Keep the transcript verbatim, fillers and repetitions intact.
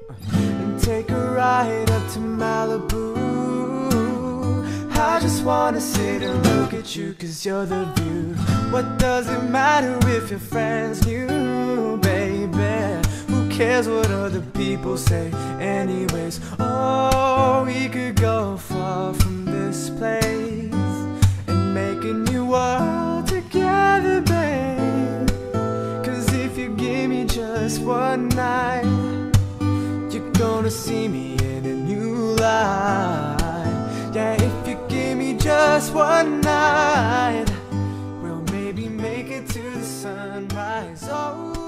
and take a ride up to Malibu. I just wanna sit and look at you, cause you're the view. What does it matter if your friends knew, baby? Who cares what other people say anyways? Oh, we could go far from this place and make a new world together, babe. Cause if you give me just one night, you're gonna see me in a new light. Yeah, if you give me just one night, we'll maybe make it to the sunrise. Oh.